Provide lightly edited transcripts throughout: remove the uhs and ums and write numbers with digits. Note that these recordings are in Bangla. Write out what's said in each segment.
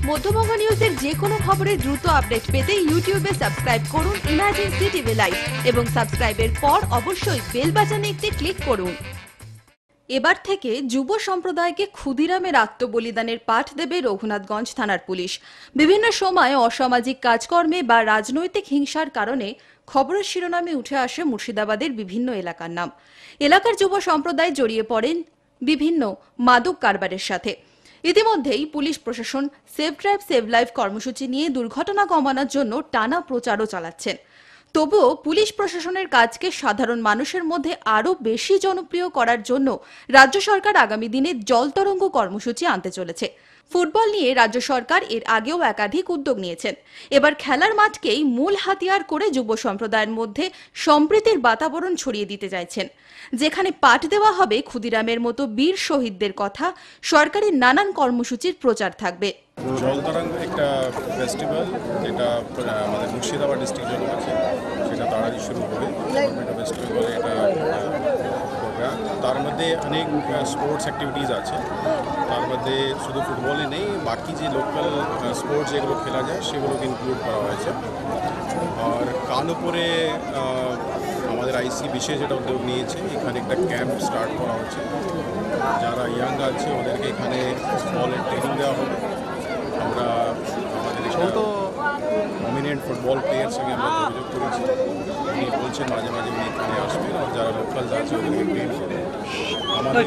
মধ্যবঙ্গ নিউজের যে কোনো খবরের দ্রুত আপডেট পেতে ইউটিউবে সাবস্ক্রাইব করুন ইমার্জেন্সি টিভি লাইভ এবং সাবস্ক্রাইবের পর অবশ্যই বেল বাটনে একটি ক্লিক করুন। এবার থেকে যুব সম্প্রদায়কে ক্ষুদিরামের আত্মবলিদানের পাঠ দেবে রঘুনাথগঞ্জ থানার পুলিশ। বিভিন্ন সময় অসামাজিক কাজকর্মে বা রাজনৈতিক হিংসার কারণে খবরের শিরোনামে উঠে আসে মুর্শিদাবাদের বিভিন্ন এলাকার নাম। এলাকার যুব সম্প্রদায় জড়িয়ে পড়েন বিভিন্ন মাদক কারবারের সাথে। ইতিমধ্যেই পুলিশ প্রশাসন সেভ ড্রাইভ সেভ লাইফ কর্মসূচি নিয়ে দুর্ঘটনা কমানোর জন্য টানা প্রচারও চালাচ্ছেন। তবুও পুলিশ প্রশাসনের কাজকে সাধারণ মানুষের মধ্যে আরও বেশি জনপ্রিয় করার জন্য রাজ্য সরকার আগামী দিনে জলতরঙ্গ কর্মসূচি আনতে চলেছে। ফুটবল নিয়ে রাজ্য সরকার এর আগেও একাধিক উদ্যোগ নিয়েছেন। এবার খেলার মাঠকেই মূল হাতিয়ার করে যুব সম্প্রদায়ের মধ্যে সম্প্রীতির বাতাবরণ ছড়িয়ে দিতে চাইছেন। যেখানে পাঠ দেওয়া হবে ক্ষুদিরামের মতো বীর শহীদদের কথা, সরকারি নানান কর্মসূচির প্রচার থাকবে। জলতরঙ্গ একটা ফেস্টিভ্যাল যেটা আমাদের মুর্শিদাবাদ ডিস্ট্রিক্ট জন্য আছে, সেটা তাড়াতাড়ি শুরু হবে। ওয়েস্ট বেঙ্গলে এটা প্রোগ্রাম, তার মধ্যে অনেক স্পোর্টস অ্যাক্টিভিটিস আছে। তার মধ্যে শুধু ফুটবলই নেই, বাকি যে লোকাল স্পোর্টস যেগুলো খেলা যায় সেগুলোকে ইনক্লুড করা হয়েছে। আর কানপুরে আমাদের আইসি বিশেষ যেটা উদ্যোগ নিয়েছে, এখানে একটা ক্যাম্প স্টার্ট করা হচ্ছে। যারা ইয়াং আছে ওদেরকে এখানে ফুটবলের ট্রেনিং দেওয়া হবে। আমরা আমাদের প্রমিনেন্ট ফুটবল প্লেয়ার সঙ্গে আমরা যোগাযোগ করেছি, উনি বলছেন মাঝে মাঝে উনি এখানে আসবেন আর যারা লোকাল আছে ওদেরকে ট্রেন করবেন। আমাদের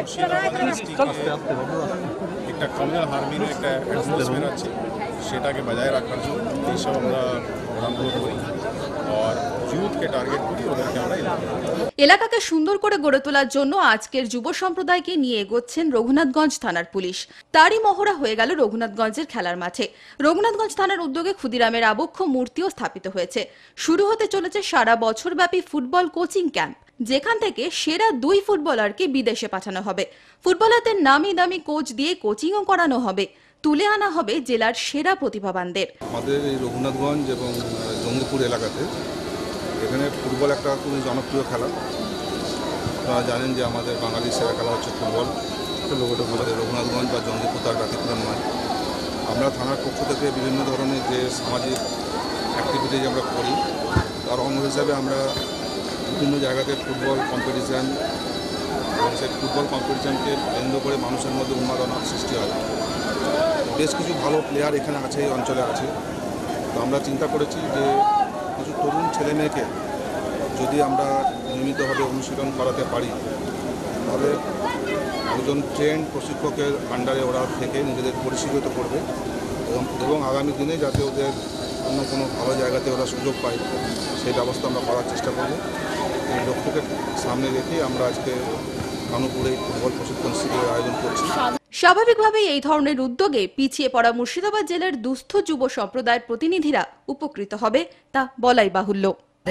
একটা কমিউনাল হারমোনি একটা অ্যাটমসফিয়ার আছে, সেটাকে বজায় রাখার জন্য এইসব আমরা প্রোগ্রামগুলো করি আর ইউথকে টার্গেট করি, ওদেরকে আমরা এলাকাকে সুন্দর করে গড়ে তোলার জন্য আজকের যুব সম্প্রদায়কে নিয়ে এগোচ্ছেন রঘুনাথগঞ্জ থানার পুলিশ। তারই মহড়া হয়ে গেল রঘুনাথগঞ্জের খেলার মাঠে। রঘুনাথগঞ্জ থানার উদ্যোগে ক্ষুদিরামের আবক্ষ মূর্তিও স্থাপিত হয়েছে। শুরু হতে চলেছে সারা বছরব্যাপী ফুটবল কোচিং ক্যাম্প, যেখান থেকে সেরা 2 ফুটবলারকে বিদেশে পাঠানো হবে। ফুটবলারদের নামি দামি কোচ দিয়ে কোচিংও করানো হবে। তুলে আনা হবে জেলার সেরা প্রতিভাবানদের। আমাদের এই রঘুনাথগঞ্জ এবং জঙ্গিপুর এলাকাতে এখানে ফুটবল একটা খুবই জনপ্রিয় খেলা। আপনারা জানেন যে আমাদের বাঙালির সেরা খেলা হচ্ছে ফুটবল। আমাদের রঘুনাথগঞ্জ বা জঙ্গিপুর তার ব্যতিক্রম নয়। আমরা থানার পক্ষ থেকে বিভিন্ন ধরনের যে সামাজিক অ্যাক্টিভিটিজ আমরা করি, তার অঙ্গ হিসাবে আমরা বিভিন্ন জায়গাতে ফুটবল কম্পিটিশান এবং সেই ফুটবল কম্পিটিশানকে কেন্দ্র করে মানুষের মধ্যে উন্মাদনার সৃষ্টি হয়। বেশ কিছু ভালো প্লেয়ার এখানে আছে, এই অঞ্চলে আছে। তো আমরা চিন্তা করেছি যে কিছু তরুণ ছেলেমেয়েকে যদি আমরা নিয়মিতভাবে অনুশীলন করাতে পারি, তাহলে একজন ট্রেন্ড প্রশিক্ষকের আন্ডারে ওরা থেকে নিজেদের পরিশীলিত করবে এবং আগামী দিনে যাতে ওদের অন্য কোনো ভালো জায়গাতে ওরা সুযোগ পায়, সেই ব্যবস্থা আমরা করার চেষ্টা করব। এই লক্ষ্যকে সামনে রেখে আমরা আজকে কানপুরে ফুটবল প্রশিক্ষণ শিবিরের আয়োজন করছি। স্বাভাবিকভাবেই এই ধরনের উদ্যোগে পিছিয়ে পড়া মুর্শিদাবাদ জেলার দুস্থ যুব সম্প্রদায়ের প্রতিনিধিরা উপকৃত হবে তা বলাই বাহুল্য।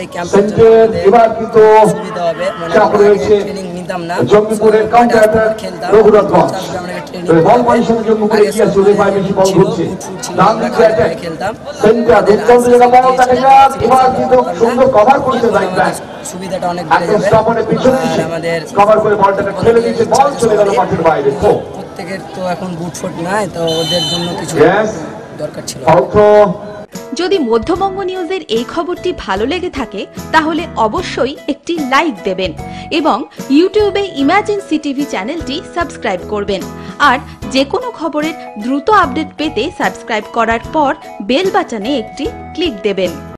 সুবিধাটা অনেক বেড়ে যাবে। আমাদের প্রত্যেকের তো এখন বুট ফুট নাই, তো ওদের জন্য কিছু দরকার ছিল। যদি মধ্যবঙ্গ নিউজের এই খবরটি ভালো লেগে থাকে তাহলে অবশ্যই একটি লাইক দেবেন এবং ইউটিউবে ইমার্জেন্সি টিভি চ্যানেলটি সাবস্ক্রাইব করবেন। আর যে কোনো খবরের দ্রুত আপডেট পেতে সাবস্ক্রাইব করার পর বেল বাটনে একটি ক্লিক দেবেন।